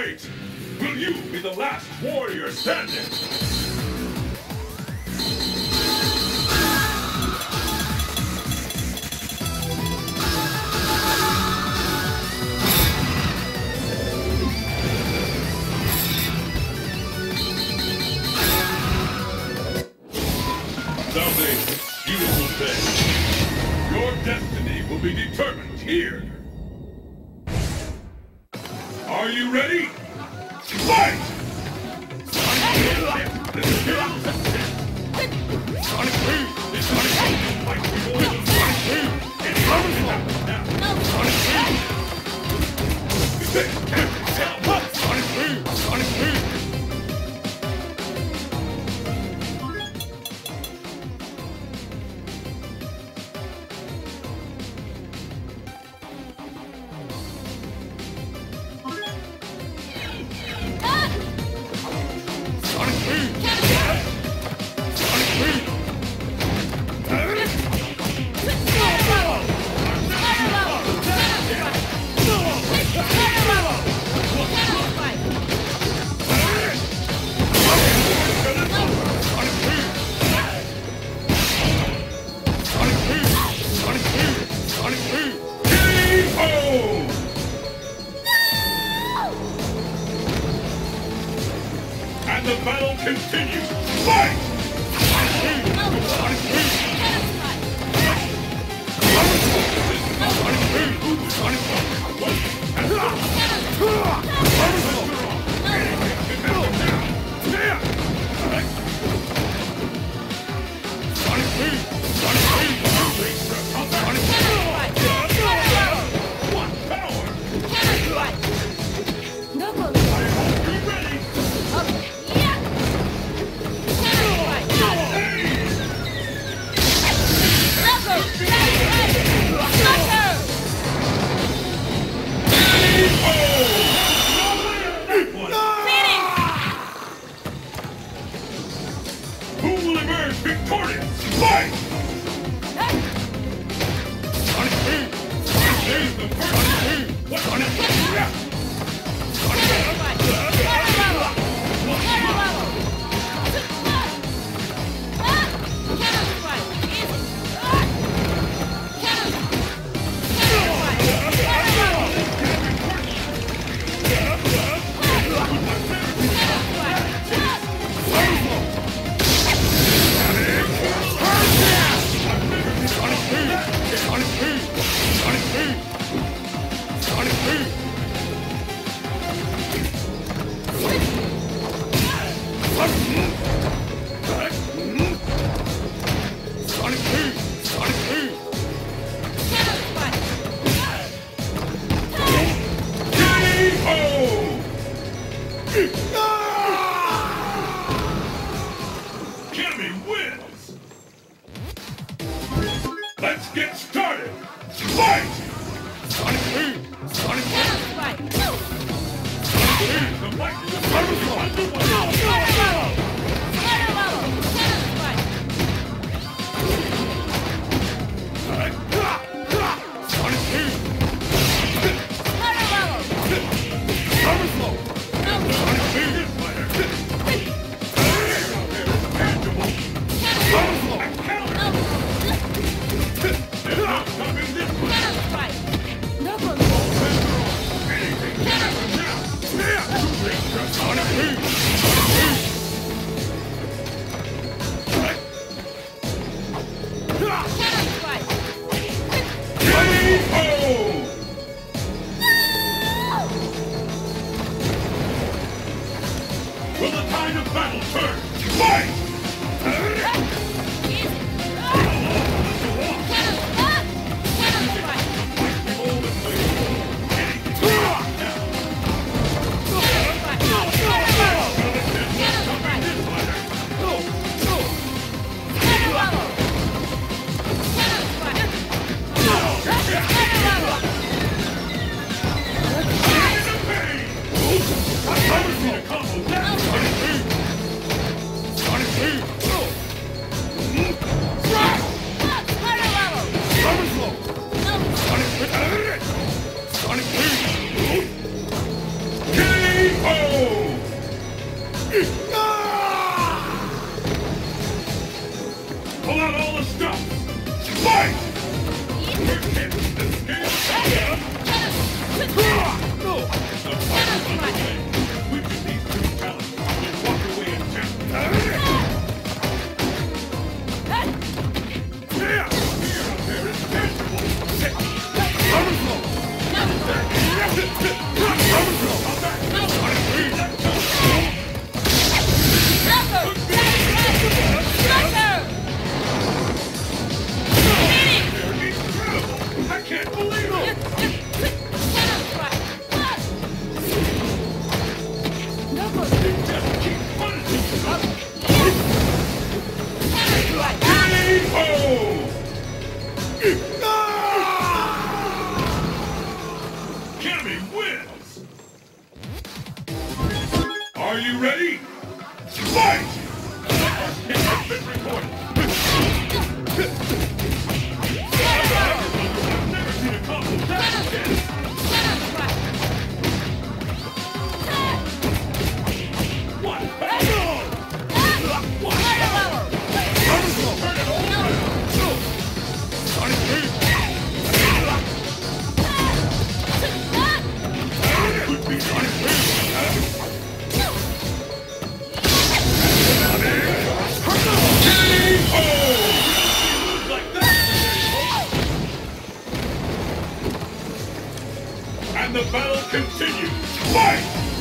Great! Will you be the last warrior standing? Dante, beautiful thing. Your destiny will be determined here. Are you ready? Fight! Sonic Boom! Fight before the Sonic Boom! Sonic Boom! Sonic Boom! And the battle continues. Fight! Who will emerge victorious? Fight! Sonic Boom! Sonic Boom! The first Boom! Sonic Boom! Jimmy wins! Let's get started! Fight! Sonic Boom! Sonic Boom! Are you ready? Fight! Hit has been recorded. I've never seen a combo that intense. And the battle continues. Fight!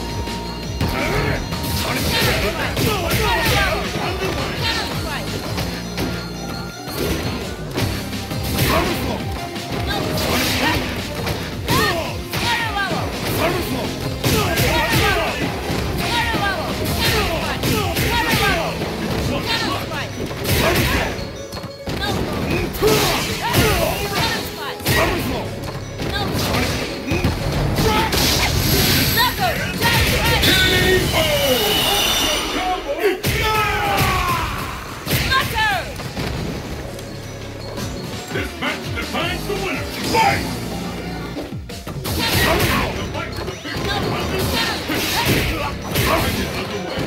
This match defines the winner. Fight! The fight for the big one is underway.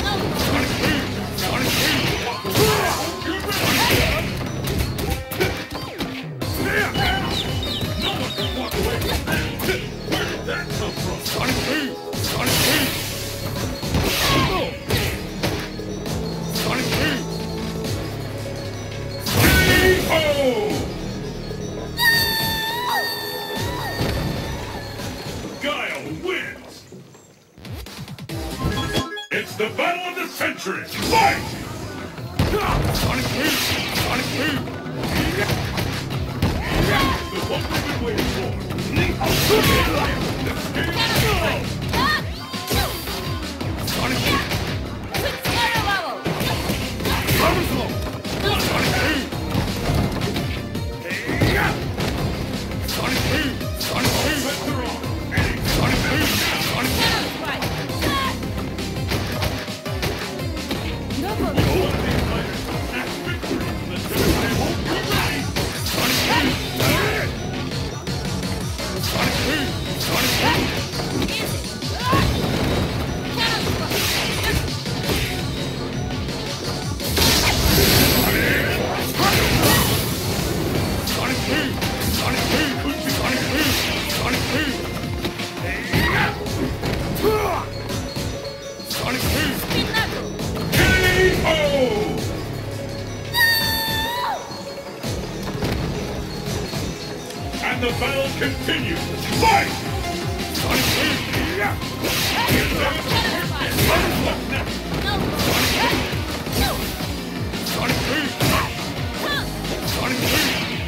No one can walk away from that. Where did that come from? It's the battle of the century! Fight! Sonic Boom! Sonic Boom! The one we've been waiting for! Sonic Boom! Sonic Boom! Sonic Boom! Sonic Boom! Sonic Boom! Sonic Boom! Sonic Boom! And the battle continues. Fight! Sonic Boom! Sonic Boom! Sonic Boom!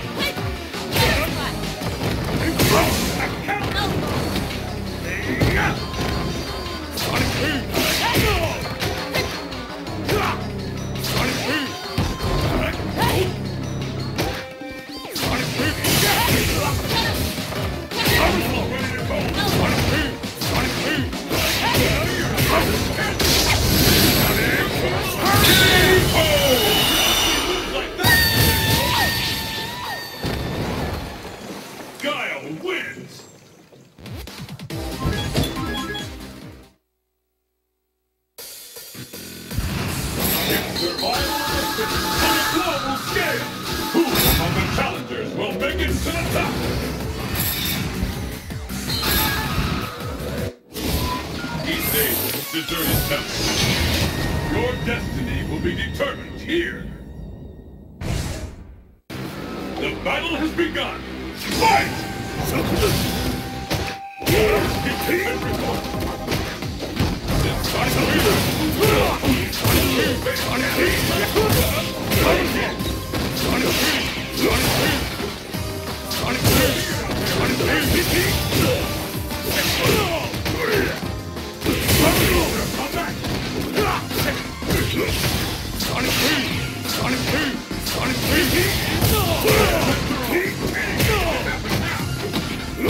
Wins! It's survival on a global scale! Who among the challengers will make it to the top? Each day deserted temple. Your destiny will be determined here. The battle has begun! Fight!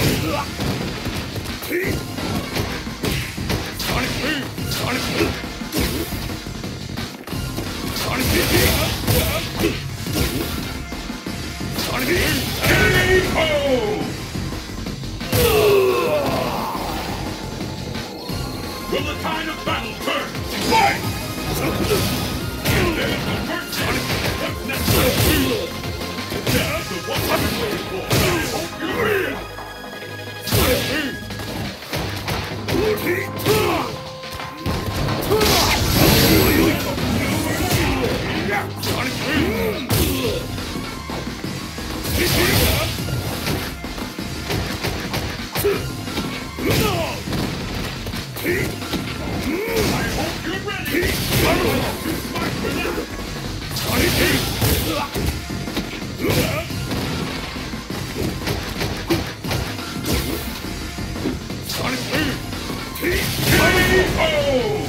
Sonic Boom! Oh!